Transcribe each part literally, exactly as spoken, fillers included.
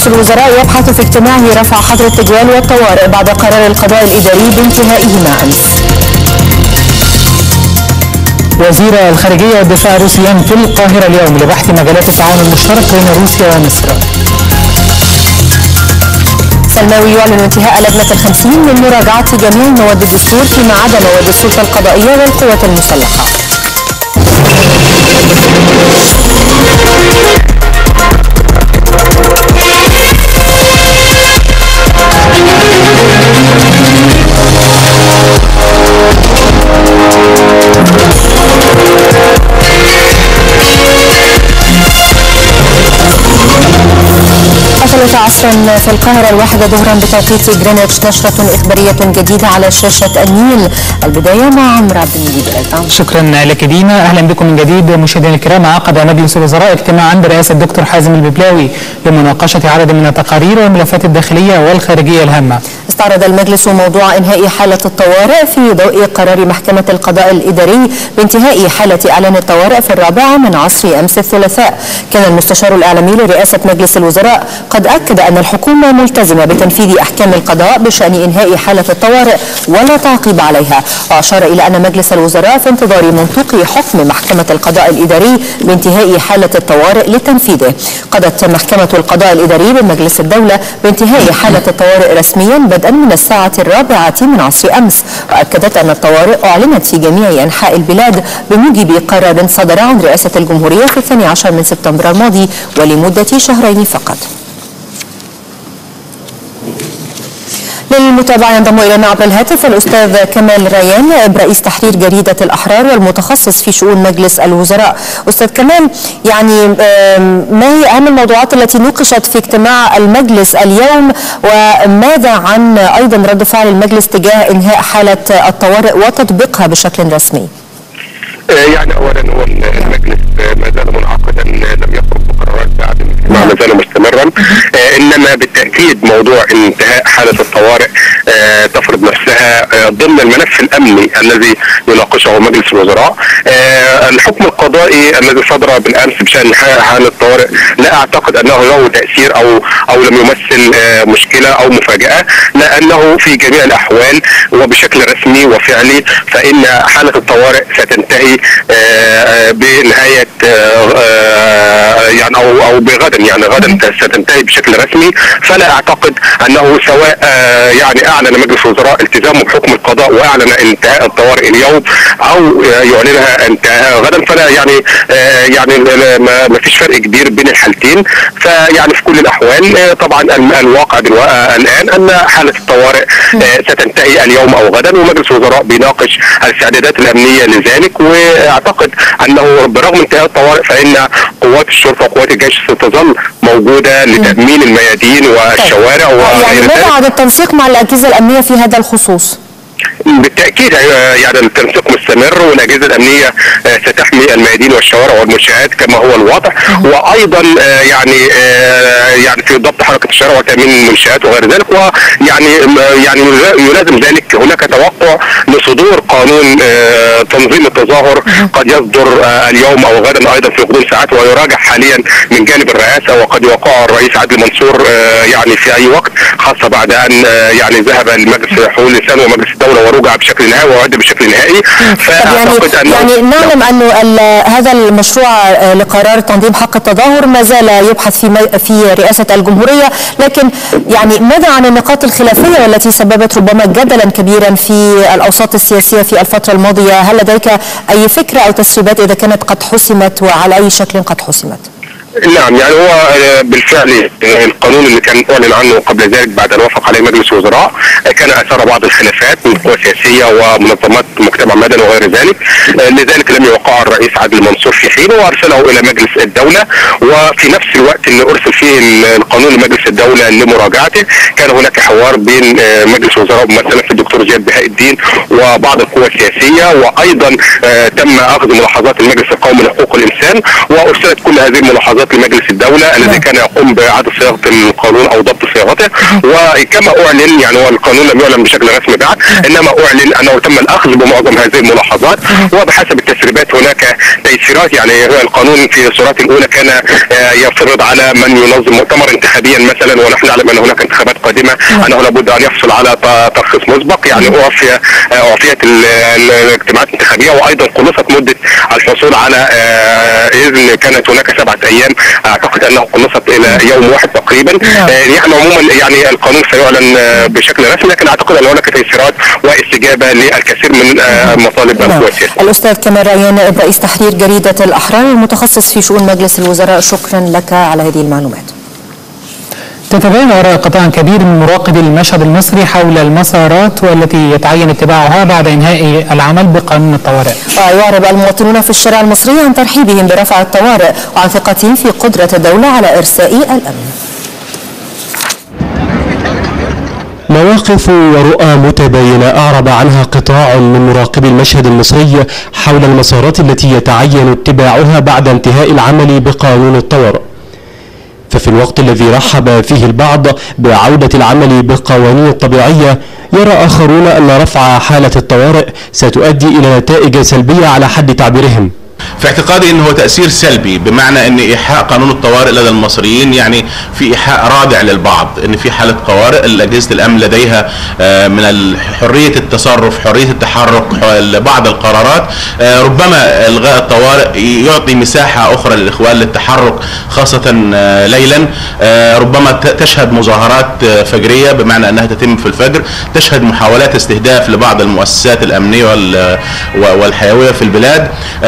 الوزراء يبحث في اجتماعه رفع حظر التجوال والطوارئ بعد قرار القضاء الإداري بانتهائهما أمس. وزير الخارجية والدفاع الروسيان في القاهرة اليوم لبحث مجالات التعاون المشترك بين روسيا ومصر. سلماوي يعلن انتهاء لجنة الخمسين من مراجعة جميع مواد الدستور فيما عدا مواد السلطة القضائية والقوات المسلحة. حصلت عصرا في القاهرة الواحدة ظهرا بتوقيت جرينتش نشرة إخبارية جديدة على شاشة النيل. البداية مع عمرو عبد المجيد. شكرا لك دينا. أهلا بكم من جديد مشاهدينا الكرام. عقد مجلس الوزراء اجتماعا برئاسة الدكتور حازم الببلاوي لمناقشة عدد من التقارير والملفات الداخلية والخارجية الهامة. استعرض المجلس موضوع إنهاء حالة الطوارئ في ضوء قرار محكمة القضاء الإداري بانتهاء حالة إعلان الطوارئ في الرابعة من عصر أمس الثلاثاء. كان المستشار الإعلامي لرئاسة مجلس الوزراء قد أكد أن الحكومة ملتزمة بتنفيذ أحكام القضاء بشأن إنهاء حالة الطوارئ ولا تعقيب عليها، وأشار إلى أن مجلس الوزراء في انتظار منطوق حكم محكمة القضاء الإداري بانتهاء حالة الطوارئ لتنفيذه. قضت محكمة القضاء الإداري بمجلس الدولة بانتهاء حالة الطوارئ رسميا بدءا من الساعة الرابعة من عصر أمس، وأكدت أن الطوارئ أعلنت في جميع أنحاء البلاد بموجب قرار صدر عن رئاسة الجمهورية في الثاني عشر من سبتمبر الماضي ولمدة شهرين فقط. للمتابعة ينضم إلينا عبر الهاتف الأستاذ كمال ريان نائب رئيس تحرير جريدة الأحرار والمتخصص في شؤون مجلس الوزراء. أستاذ كمال، يعني ما هي أهم الموضوعات التي نوقشت في اجتماع المجلس اليوم، وماذا عن أيضا رد فعل المجلس تجاه إنهاء حالة الطوارئ وتطبيقها بشكل رسمي؟ يعني اولا هو المجلس ما زال منعقدا، لم يخرج بقرارات بعد الاجتماع، ما زال مستمرا. انما بالتاكيد موضوع انتهاء حاله الطوارئ تفرض نفسها ضمن الملف الامني الذي يناقشه مجلس الوزراء. الحكم القضائي الذي صدر بالامس بشان انتهاء حاله الطوارئ لا اعتقد انه له تاثير او او لم يمثل مشكله او مفاجاه، لانه في جميع الاحوال وبشكل رسمي وفعلي فان حاله الطوارئ ستنتهي بنهايه يعني او او بغدا، يعني غدا ستنتهي بشكل رسمي. فلا اعتقد انه سواء يعني اعلن مجلس الوزراء التزامه بحكم القضاء واعلن انتهاء الطوارئ اليوم او يعلنها انتهاء غدا، فلا يعني يعني ما فيش فرق كبير بين الحالتين. فيعني في كل الاحوال طبعا الواقع الان ان حاله الطوارئ ستنتهي اليوم او غدا، ومجلس الوزراء بيناقش الاستعدادات الامنيه لذلك. واعتقد انه برغم انتهاء الطوارئ فان قوات الشرطه وقوات الجيش ستظل موجوده لتامين الميادين والشوارع. يعني ماذا عن التنسيق مع الاجهزه الامنيه في هذا الخصوص؟ بالتاكيد يعني التنسيق مستمر، والاجهزه الامنيه ستحمي الميادين والشوارع والمنشآت كما هو الوضع، وايضا يعني يعني في ضبط حركه الشارع وتامين المنشآت وغير ذلك. ويعني يعني يلازم ذلك هناك توقع لصدور قانون تنظيم التظاهر قد يصدر اليوم او غدا ايضا في غضون ساعات، ويراجع حاليا من جانب الرئاسه، وقد يوقعه الرئيس عادل منصور يعني في اي وقت، خاصه بعد ان يعني ذهب لمجلس حقوق الانسان ومجلس الدوله ورجع بشكل نهائي وعد بشكل نهائي. فاعتقد يعني, يعني نعلم انه هذا المشروع لقرار تنظيم حق التظاهر ما زال يبحث في في رئاسه الجمهوريه، لكن يعني ماذا عن النقاط الخلافيه والتي سببت ربما جدلا كبيرا في الاوساط السياسيه في الفتره الماضيه؟ هل لديك اي فكره او تسريبات اذا كانت قد حسمت وعلى اي شكل قد حسمت؟ نعم، يعني هو بالفعل القانون اللي كان اعلن عنه قبل ذلك بعد ان وافق عليه مجلس الوزراء كان اثار بعض الخلافات من قوى سياسيه ومنظمات مجتمع مدني وغير ذلك، لذلك لم يوقعه الرئيس عادل منصور في حين وارسله الى مجلس الدوله. وفي نفس الوقت اللي ارسل فيه القانون لمجلس الدوله لمراجعته كان هناك حوار بين مجلس الوزراء مثلا في الدكتور زياد بهاء الدين وبعض القوى السياسيه، وايضا تم اخذ ملاحظات المجلس القومي لحقوق الانسان، وارسلت كل هذه الملاحظات لمجلس الدوله الذي كان يقوم باعاده صياغه القانون او ضبط صياغته. وكما اعلن، يعني هو القانون لم يعلن بشكل رسمي بعد، انما اعلن انه تم الاخذ بمعظم هذه الملاحظات. وبحسب التسريبات هناك تيسيرات، يعني القانون في الصورات الاولى كان يفرض على من ينظم مؤتمر انتخابيا مثلا، ونحن نعلم ان هناك انتخابات قادمه انه لابد ان يحصل على ترخيص مسبق، يعني اعفي اعفيت الاجتماعات الانتخابيه، وايضا قلصت مده الحصول على اذن. كانت هناك سبعه ايام، اعتقد انه قلصت الى يوم واحد تقريبا. يعني عموما يعني القانون سيعلن بشكل رسمي، لكن اعتقد ان هناك تيسيرات واستجابه للكثير من مطالب القوى السياسيه. الاستاذ كمال ريان، نائب رئيس تحرير جريده الاحرار المتخصص في شؤون مجلس الوزراء، شكرا لك على هذه المعلومات. تتبين آراء قطاع كبير من مراقبي المشهد المصري حول المسارات والتي يتعين اتباعها بعد إنهاء العمل بقانون الطوارئ. ويعرب المواطنون في الشارع المصري عن ترحيبهم برفع الطوارئ وعن ثقتهم في قدرة الدولة على إرساء الأمن. مواقف ورؤى متباينة أعرب عنها قطاع من مراقبي المشهد المصري حول المسارات التي يتعين اتباعها بعد انتهاء العمل بقانون الطوارئ. ففي الوقت الذي رحب فيه البعض بعودة العمل بالقوانين الطبيعية، يرى آخرون أن رفع حالة الطوارئ ستؤدي إلى نتائج سلبية على حد تعبيرهم. في اعتقادي انه هو تأثير سلبي، بمعنى ان ايحاء قانون الطوارئ لدى المصريين يعني في ايحاء رادع للبعض ان في حالة طوارئ، اجهزة الامن لديها من حرية التصرف، حرية التحرك، بعض القرارات. ربما الغاء الطوارئ يعطي مساحة اخرى للاخوان للتحرك خاصة ليلا. ربما تشهد مظاهرات فجرية، بمعنى انها تتم في الفجر، تشهد محاولات استهداف لبعض المؤسسات الامنية والحيوية في البلاد.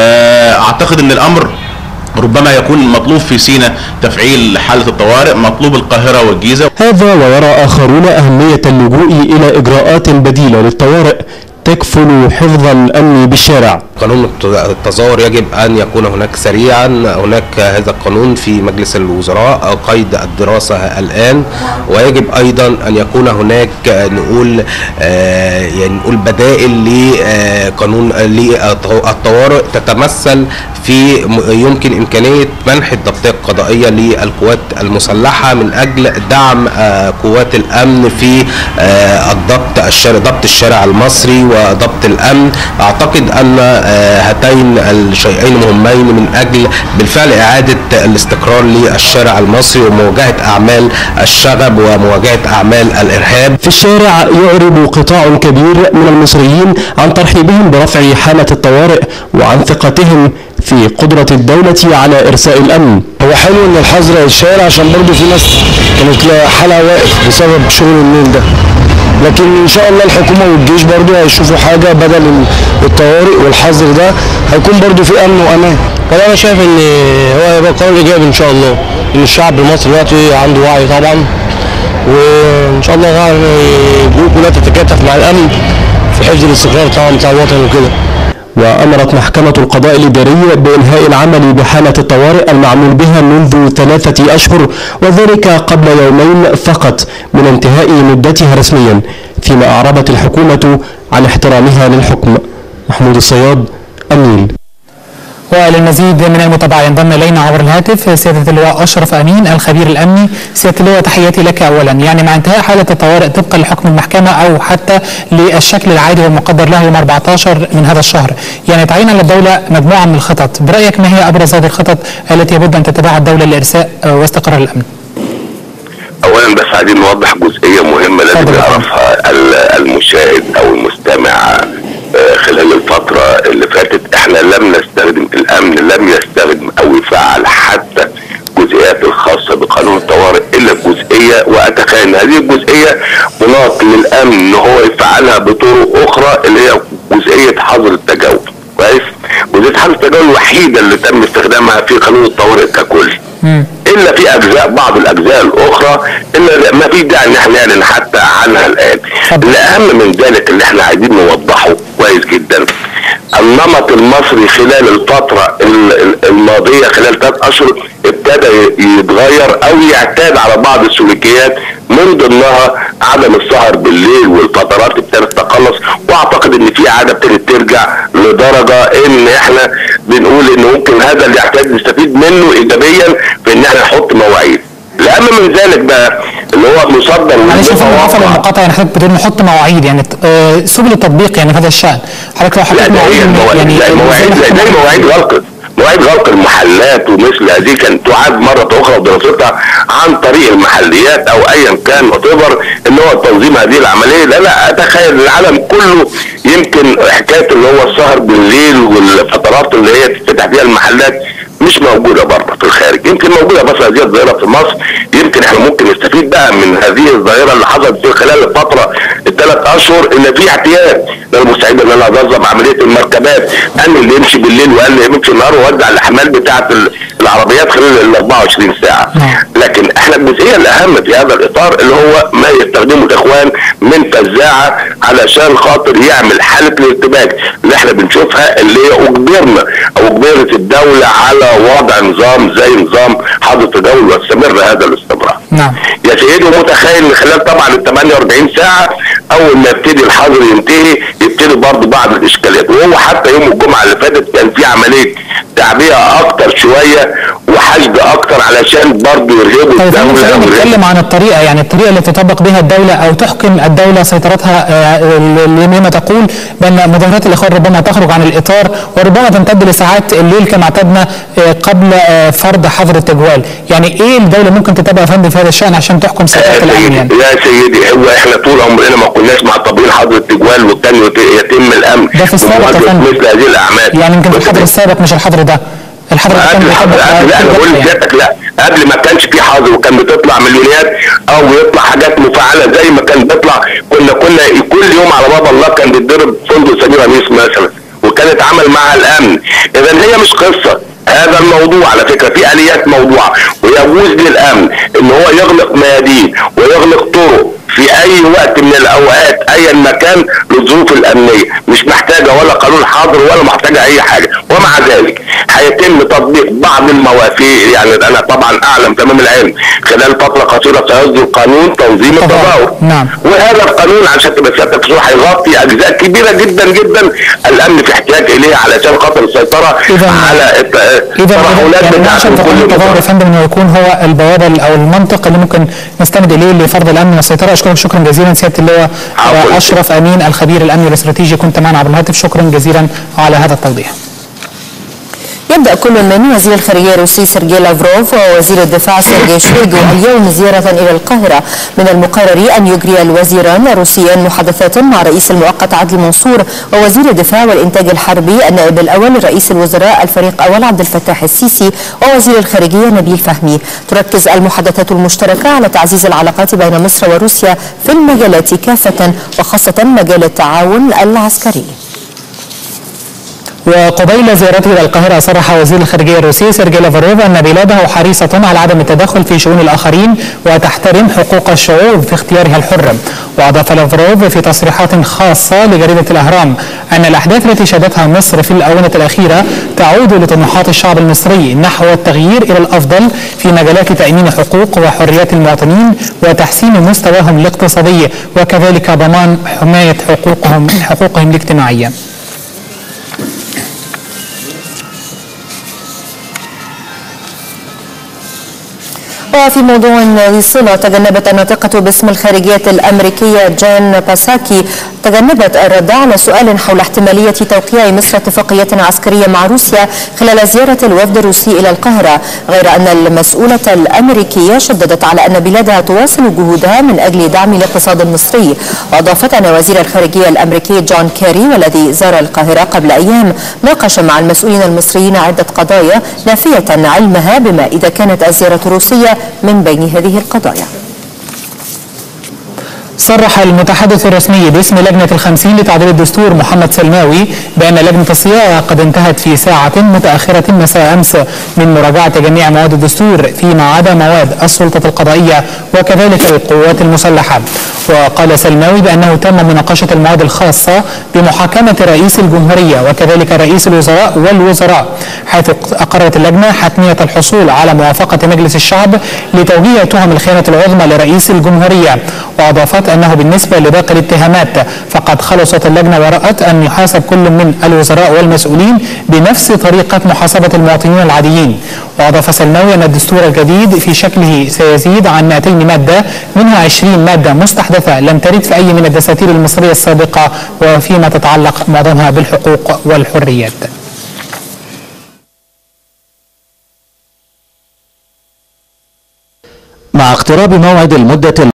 اعتقد ان الامر ربما يكون مطلوب في سيناء تفعيل حالة الطوارئ، مطلوب القاهرة والجيزة. هذا ويرى آخرون أهمية اللجوء إلى إجراءات بديلة للطوارئ تكفل حفظ الأمن بالشارع. قانون التظاهر يجب أن يكون هناك سريعا. هناك هذا القانون في مجلس الوزراء قيد الدراسة الآن، ويجب أيضا أن يكون هناك نقول آه يعني نقول بدائل لقانون للطوارئ تتمثل في يمكن إمكانية منح الضبطية القضائية للقوات المسلحة من أجل دعم آه قوات الأمن في آه الضبط الشارع ضبط الشارع المصري وضبط الأمن. أعتقد أن هاتين الشيئين مهمين من أجل بالفعل إعادة الاستقرار للشارع المصري ومواجهة أعمال الشغب ومواجهة أعمال الإرهاب. في الشارع يعرب قطاع كبير من المصريين عن ترحيبهم برفع حالة الطوارئ وعن ثقتهم في قدرة الدولة على إرساء الأمن. هو حلو إن الحظر الشارع عشان برضو في ناس كانت حالها واقف بسبب شغل النيل ده، لكن ان شاء الله الحكومه والجيش برضو هيشوفوا حاجه بدل الطوارئ والحظر ده، هيكون برضو في امن وامان. والله انا شايف ان هو هيبقى قرار ايجابي ان شاء الله، ان الشعب المصري دلوقتي عنده وعي طبعا، وان شاء الله الجهود كلها تتكاتف مع الامن في حفظ الاستقرار طبعا بتاع الوطن وكده. وأمرت محكمة القضاء الإداري بإنهاء العمل بحالة الطوارئ المعمول بها منذ ثلاثة أشهر، وذلك قبل يومين فقط من انتهاء مدتها رسميا، فيما أعربت الحكومة عن احترامها للحكم. محمود الصياد، النيل. وللمزيد من المتابعة ينضم إلينا عبر الهاتف سيادة اللواء أشرف أمين الخبير الأمني. سيادة اللواء، تحياتي لك أولا. يعني مع انتهاء حالة الطوارئ طبقا لحكم المحكمة أو حتى للشكل العادي والمقدر له يوم أربعة عشر من هذا الشهر، يعني تعين للدولة مجموعة من الخطط، برأيك ما هي أبرز هذه الخطط التي يبد أن تتبعها الدولة لإرساء واستقرار الأمن؟ اولا بس عايزين نوضح جزئيه مهمه لازم يعرفها المشاهد او المستمع. خلال الفتره اللي فاتت احنا لم نستخدم الامن لم يستخدم او يفعل حتى الجزئيات الخاصه بقانون الطوارئ الا الجزئيه، واتخيل ان هذه الجزئيه مناط للامن ان هو يفعلها بطرق اخرى اللي هي جزئيه حظر التجاوز. كويس؟ جزئيه حظر التجاوز الوحيده اللي تم استخدامها في قانون الطوارئ ككل. الا في اجزاء بعض الاجزاء الاخرى الا ما في داعي ان احنا نعلن حتى عنها الان. الاهم من ذلك اللي احنا عايزين نوضحه كويس جدا، النمط المصري خلال الفتره الماضيه خلال ثلاث اشهر ابتدى يتغير او يعتاد على بعض السلوكيات، من ضمنها عدم السهر بالليل والفترات ابتدت تقلص، واعتقد ان في عاده ابتدت ترجع لدرجه ان احنا بنقول ان ممكن هذا الاعتاد نستفيد منه ايجابيا في ان احنا نحط مواعيد. الاهم من ذلك بقى اللي هو مصدر معلش يا فندم عفوا المقاطعه، يعني حضرتك بتقول نحط مواعيد، يعني آه سبل التطبيق يعني في هذا الشان، حضرتك لو حطيت مواعيد يعني مواعيد زي مواعيد غلق مواعيد غلق المحلات ومثل هذه كانت تعاد مره اخرى ودراستها عن طريق المحليات او ايا كان وتقدر ان هو تنظيم هذه العمليه. لا لا اتخيل العالم كله يمكن حكايه اللي هو السهر بالليل والفترات اللي هي تفتح فيها المحلات مش موجوده بره في الخارج، يمكن موجوده بس هذه الظاهره في مصر. يمكن احنا ممكن نستفيد بقى من هذه الظاهره اللي حصلت في خلال الفتره الثلاث اشهر ان في احتياج. انا مستعد ان انا انظم عمليه المركبات، ان اللي يمشي بالليل وقال اللي يمشي النهار ووزع الاحمال بتاعه العربيات خلال ال أربعة وعشرين ساعه. لكن احنا الجزئيه الاهم في هذا الاطار اللي هو ما يستخدمه الاخوان من فزاعه علشان خاطر يعمل حاله الارتباك اللي احنا بنشوفها، اللي هي اجبرنا او اجبرت الدوله على وضع نظام زي نظام حظر التجول وتستمر هذا الاستمرار. نعم. يا سيدي متخيل ان خلال طبعا ال ثمانية وأربعين ساعه اول ما يبتدي الحظر ينتهي يبتدي برضه بعض الاشكاليات، وهو حتى يوم الجمعه اللي فاتت كان في عمليه تعبئه اكتر شويه وحشد اكتر علشان برضه يرهبوا طيب الدوله. طيب نتكلم عن الطريقه، يعني الطريقه اللي تطبق بها الدوله او تحكم الدوله سيطرتها لما تقول بان مظاهرات الاخوان ربما تخرج عن الاطار وربما تمتد لساعات الليل كما اعتدنا قبل فرض حظر التجوال، يعني ايه الدوله ممكن تتابع يا فندم في هذا الشان عشان تحكم سيطره الامن؟ يعني يا سيدي هو احنا طول عمرنا ما كناش مع تطبيق حظر التجوال وكان يتم الامن ده في السابق يا فندم مثل هذه الاعمال، يعني يمكن في الحظر السابق مش الحظر ده، الحظر ده كان قبل لا انا بقول لسيادتك لا قبل ما كانش في حظر وكان بتطلع مليونيات او بيطلع حاجات مفعله زي ما كان بيطلع، كنا كنا كل يوم على باب الله كان بيتضرب فندق سمير انيس مثلا وكان اتعامل مع الامن. اذا هي مش قصه هذا الموضوع، على فكره في اليات موضوعه ويجوز للامن ان هو يغلق ميادين ويغلق طرق في اي وقت من الاوقات ايا مكان للظروف الامنيه، مش محتاجه ولا قانون حاضر ولا محتاجه اي حاجه، ومع ذلك هيتم تطبيق بعض المواثيق. يعني انا طبعا اعلم تمام العلم خلال فتره قصيره سيصدر قانون تنظيم التظاهر. نعم. وهذا القانون عشان تبقى سيادتك هيغطي اجزاء كبيره جدا جدا الامن في احتياج اليها علشان خاطر السيطره على الترهلات يعني بتاعت كل التظاهر يا فندم انه يكون هو البوابه او المنطق اللي ممكن نستند اليه لفرض الامن والسيطره. اشكرك شكرا جزيلا سياده اللواء اشرف امين الخبير الامني الاستراتيجي، كنت معنا عبر الهاتف، شكرا جزيلا على هذا التوضيح. يبدأ كل من وزير الخارجية الروسي سيرجي لافروف ووزير الدفاع سيرجي شويغو اليوم زيارة إلى القاهرة. من المقرر أن يجري الوزيران الروسيان محادثات مع رئيس المؤقت عدلي منصور ووزير الدفاع والإنتاج الحربي النائب الأول لرئيس الوزراء الفريق أول عبد الفتاح السيسي ووزير الخارجية نبيل فهمي. تركز المحادثات المشتركة على تعزيز العلاقات بين مصر وروسيا في المجالات كافة وخاصة مجال التعاون العسكري. وقبيل زيارته الى القاهره صرح وزير الخارجيه الروسي سيرجي لافروف ان بلاده حريصه على عدم التدخل في شؤون الاخرين وتحترم حقوق الشعوب في اختيارها الحر. واضاف لافروف في تصريحات خاصه لجريده الاهرام ان الاحداث التي شهدتها مصر في الاونه الاخيره تعود لطموحات الشعب المصري نحو التغيير الى الافضل في مجالات تامين حقوق وحريات المواطنين وتحسين مستواهم الاقتصادي وكذلك ضمان حمايه حقوقهم حقوقهم الاجتماعيه. وفي موضوع صلة تجنبت الناطقة باسم الخارجية الأمريكية جان باساكي تجنبت الرد على سؤال حول احتمالية توقيع مصر اتفاقية عسكرية مع روسيا خلال زيارة الوفد الروسي إلى القاهرة، غير أن المسؤولة الأمريكية شددت على أن بلادها تواصل جهودها من أجل دعم الاقتصاد المصري. وأضافت أن وزير الخارجية الأمريكي جون كيري والذي زار القاهرة قبل أيام ناقش مع المسؤولين المصريين عدة قضايا نافية علمها بما إذا كانت الزيارة الروسية من بين هذه القضايا. صرح المتحدث الرسمي باسم لجنة الخمسين لتعديل الدستور محمد سلماوي بأن لجنة الصياغة قد انتهت في ساعة متأخرة مساء أمس من مراجعة جميع مواد الدستور فيما عدا مواد السلطة القضائية وكذلك القوات المسلحة. وقال سلماوي بأنه تم مناقشة المواد الخاصة بمحاكمة رئيس الجمهورية وكذلك رئيس الوزراء والوزراء، حيث أقرت اللجنة حتمية الحصول على موافقة مجلس الشعب لتوجيه تهم الخيانة العظمى لرئيس الجمهورية. وأضافت أنه بالنسبة لباقي الاتهامات فقد خلصت اللجنة ورأت أن يحاسب كل من الوزراء والمسؤولين بنفس طريقة محاسبة المواطنين العاديين. وأضاف سلماوي أن الدستور الجديد في شكله سيزيد عن مئتين مادة، منها عشرين مادة مستحدثة لم ترد في أي من الدساتير المصرية السابقة وفيما تتعلق معظمها بالحقوق والحريات. مع اقتراب موعد المدة